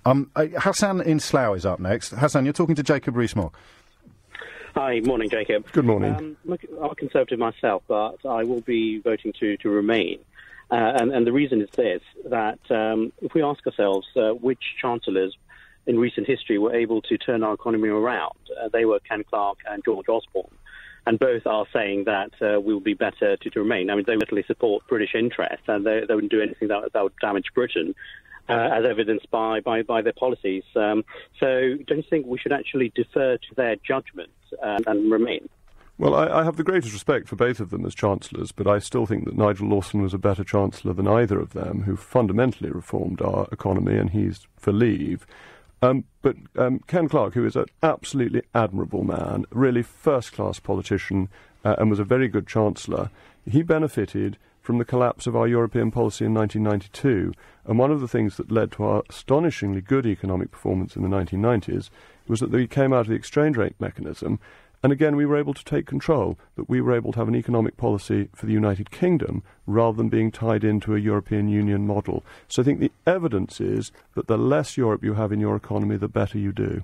Hassan in Slough is up next. Hassan, you're talking to Jacob Rees-Mogg. Hi, morning, Jacob. Good morning. I'm a Conservative myself, but I will be voting to remain. And the reason is this, that if we ask ourselves which chancellors in recent history were able to turn our economy around, they were Ken Clarke and George Osborne. And both are saying that we will be better to remain. I mean, they literally support British interests, and they wouldn't do anything that would damage Britain, as evidenced by their policies. So don't you think we should actually defer to their judgment and remain? Well, I have the greatest respect for both of them as chancellors, but I still think that Nigel Lawson was a better chancellor than either of them, who fundamentally reformed our economy, and he's for leave. But Ken Clarke, who is an absolutely admirable man, really first-class politician, and was a very good chancellor, he benefited from the collapse of our European policy in 1992. And one of the things that led to our astonishingly good economic performance in the 1990s was that we came out of the exchange rate mechanism. And again, we were able to take control, that we were able to have an economic policy for the United Kingdom rather than being tied into a European Union model. So I think the evidence is that the less Europe you have in your economy, the better you do.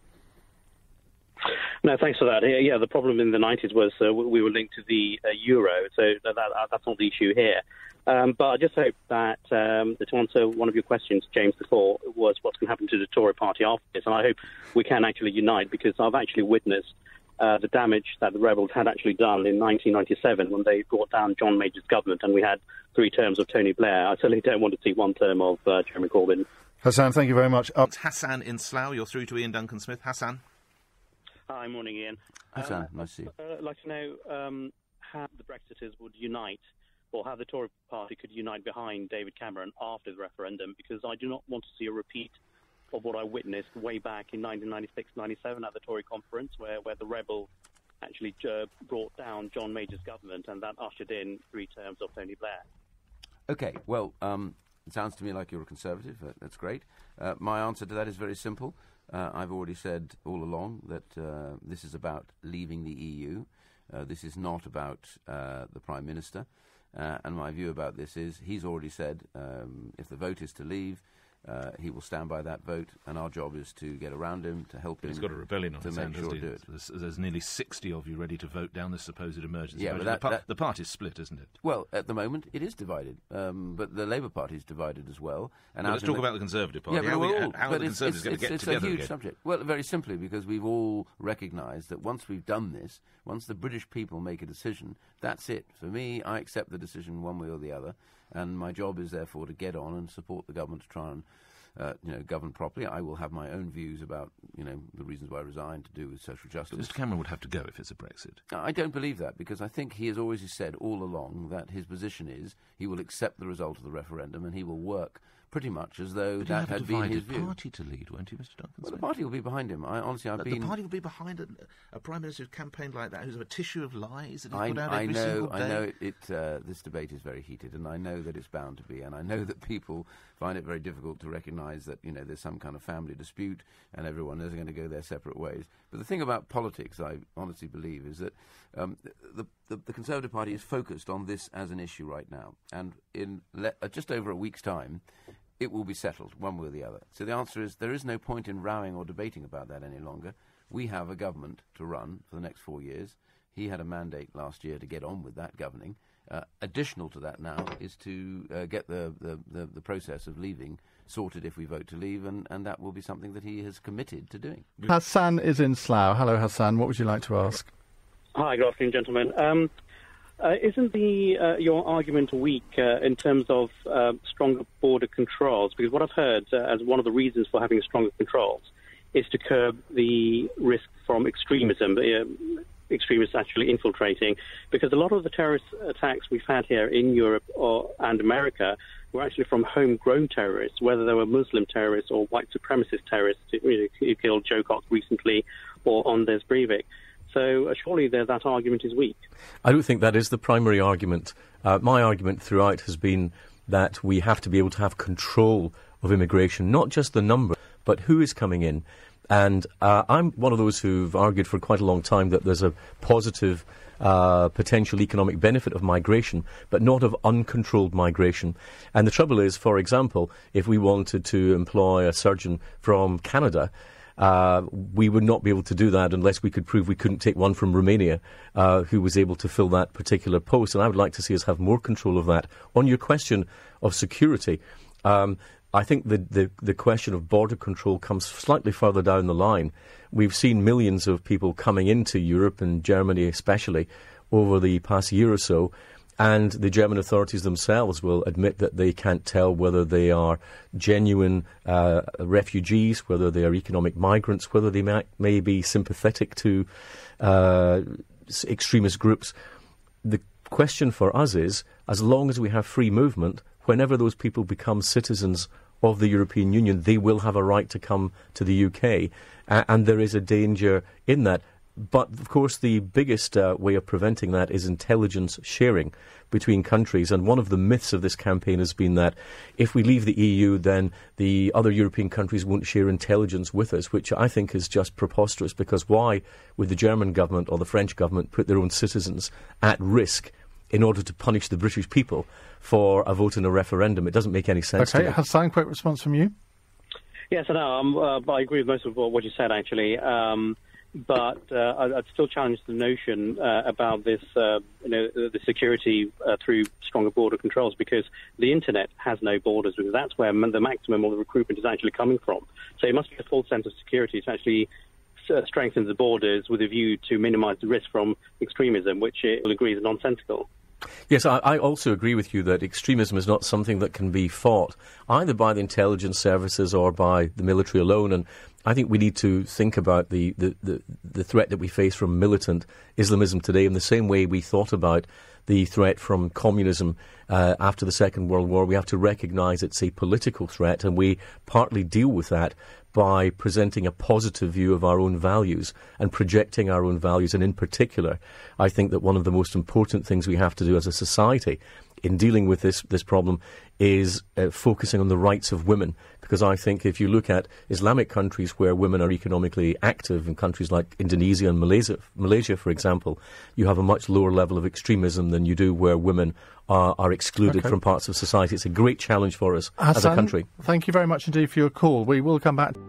No, thanks for that. Yeah, the problem in the 90s was we were linked to the euro, so that's not the issue here. But I just hope that to answer one of your questions, James, before, was what's going to happen to the Tory party after this. And I hope we can actually unite, because I've actually witnessed the damage that the rebels had actually done in 1997 when they brought down John Major's government and we had 3 terms of Tony Blair. I certainly don't want to see 1 term of Jeremy Corbyn. Hassan, thank you very much. It's Hassan in Slough. You're through to Iain Duncan Smith. Hassan. Hi, morning, Iain. Hassan, nice to see you. I'd like to know how the Brexiters would unite, or how the Tory party could unite behind David Cameron after the referendum, because I do not want to see a repeat of what I witnessed way back in 1996-97 at the Tory conference, where the rebels actually brought down John Major's government, and that ushered in 3 terms of Tony Blair. OK, well, it sounds to me like you're a Conservative. That's great. My answer to that is very simple. I've already said all along that this is about leaving the EU. This is not about the Prime Minister. And my view about this is he's already said if the vote is to leave, he will stand by that vote, and our job is to get around him, to help him. He's got a rebellion on his hands, do it. There's nearly 60 of you ready to vote down this supposed emergency. Yeah, but the party's split, isn't it? Well, at the moment, it is divided. But the Labour Party is divided as well. And let's talk about the Conservative Party. Yeah, how are the Conservatives going to get together again? It's a huge again? subject. Well, very simply, because we've all recognised that once we've done this, once the British people make a decision, that's it. For me, I accept the decision one way or the other, and my job is therefore to get on and support the government to try and govern properly. I will have my own views about, the reasons why I resigned to do with social justice. But Mr Cameron would have to go if it's a Brexit. I don't believe that, because I think he has always said all along that his position is he will accept the result of the referendum and he will work pretty much as though that had been his view. But party to lead, won't you, Mr Duncan? Well, the party will be behind him. The party will be behind a Prime Minister who's campaigned like that, who's a tissue of lies that he's put out every single day. I know this debate is very heated, and I know that it's bound to be, and I know that people find it very difficult to recognise that, there's some kind of family dispute and everyone is going to go their separate ways. But the thing about politics, I honestly believe, is that the Conservative Party is focused on this as an issue right now. And in just over a week's time, it will be settled one way or the other. So the answer is there is no point in rowing or debating about that any longer. We have a government to run for the next 4 years. He had a mandate last year to get on with that governing. Additional to that now is to get the process of leaving sorted if we vote to leave, and that will be something that he has committed to doing. Hassan is in Slough. Hello, Hassan. What would you like to ask? Hi, good afternoon, gentlemen. Isn't your argument weak in terms of stronger border controls? Because what I've heard as one of the reasons for having stronger controls is to curb the risk from extremism, extremists actually infiltrating. Because a lot of the terrorist attacks we've had here in Europe and America were actually from homegrown terrorists, whether they were Muslim terrorists or white supremacist terrorists who killed Joe Cox recently or Anders Breivik. So surely that argument is weak. I don't think that is the primary argument. My argument throughout has been that we have to be able to have control of immigration, not just the number, but who is coming in. And I'm one of those who've argued for quite a long time that there's a positive potential economic benefit of migration, but not of uncontrolled migration. And the trouble is, for example, if we wanted to employ a surgeon from Canada, we would not be able to do that unless we could prove we couldn't take one from Romania who was able to fill that particular post. And I would like to see us have more control of that. On your question of security, I think the question of border control comes slightly further down the line. We've seen millions of people coming into Europe, and Germany especially, over the past year or so, and the German authorities themselves will admit that they can't tell whether they are genuine refugees, whether they are economic migrants, whether they may be sympathetic to extremist groups. The question for us is, as long as we have free movement, whenever those people become citizens of the European Union, they will have a right to come to the UK, and there is a danger in that. But, of course, the biggest way of preventing that is intelligence sharing between countries. And one of the myths of this campaign has been that if we leave the EU, then the other European countries won't share intelligence with us, which I think is just preposterous, because why would the German government or the French government put their own citizens at risk in order to punish the British people for a vote in a referendum? It doesn't make any sense to me. Hassan, quick response from you? Yes, I know. I agree with most of what you said, actually. But I'd still challenge the notion about this, the security through stronger border controls, because the internet has no borders, because that's where the maximum of the recruitment is actually coming from. So it must be a full sense of security to actually strengthen the borders with a view to minimise the risk from extremism, which it will agree is nonsensical. Yes, I also agree with you that extremism is not something that can be fought either by the intelligence services or by the military alone. And I think we need to think about the threat that we face from militant Islamism today in the same way we thought about the threat from communism after the Second World War. We have to recognise it's a political threat, and we partly deal with that by presenting a positive view of our own values and projecting our own values. And in particular, I think that one of the most important things we have to do as a society in dealing with this problem is focusing on the rights of women. Because I think if you look at Islamic countries where women are economically active, in countries like Indonesia and Malaysia, for example, you have a much lower level of extremism than you do where women are excluded from parts of society. It's a great challenge for us as a country. Thank you very much indeed for your call. We will come back.